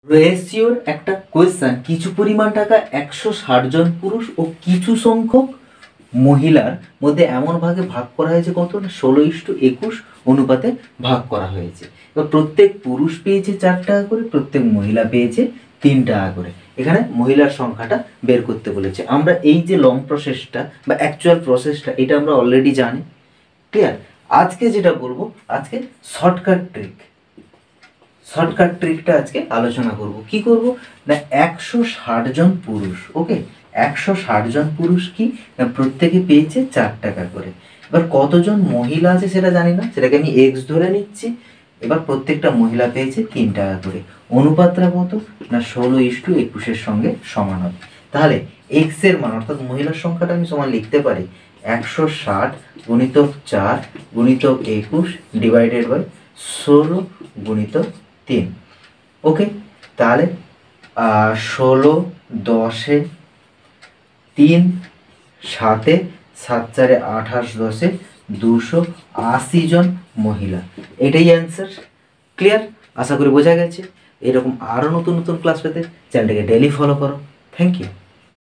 রেশিওর একটা কোয়েশ্চেন, কিছু পরিমাণ টাকা 160 জন পুরুষ ও কিছু সংখ্যক মহিলার মধ্যে এমন ভাগে ভাগ করা হয়েছে কত না 16:21 অনুপাতে ভাগ করা হয়েছে। এবার প্রত্যেক পুরুষ পেয়েছে 4 টাকা করে, প্রত্যেক মহিলা পেয়েছে 3 টাকা করে। এখানে মহিলার সংখ্যাটা বের করতে বলেছে। আমরা এই যে লং প্রসেসটা বা অ্যাকচুয়াল প্রসেসটা এটা আমরা অলরেডি জানি, ক্লিয়ার। আজকে যেটা বলবো, আজকে শর্টকাট ট্রিকটা আজকে আলোচনা করব। কি করব না 160 জন পুরুষ, ওকে 160 জন পুরুষ কি না প্রত্যেকে পেয়েছে 4 টাকা করে। এবার কতজন মহিলা আছে সেটা জানি না, সেটাকে আমি এক্স ধরে নিচ্ছি। এবার প্রত্যেকটা মহিলা পেয়েছে 3 টাকা করে। অনুপাতটা কত না 16:21 সঙ্গে সমান হবে। তাহলে এক্স এর মান অর্থাৎ মহিলার সংখ্যাটা আমি সমান লিখতে পারি 160 গুণিতক 4 গুণিতক 21 ডিভাইডেড বাই 16 গুণিতক 3। ওকে, তাহলে 16 10 3 7 7 4 28 10 280 জন মহিলা। এটাই অ্যান্সার। ক্লিয়ার? আশা করি বোঝা গেছে। এরকম আরও নতুন নতুন ক্লাস পেতে চ্যানেলটাকে ডেইলি ফলো করো। Thank you.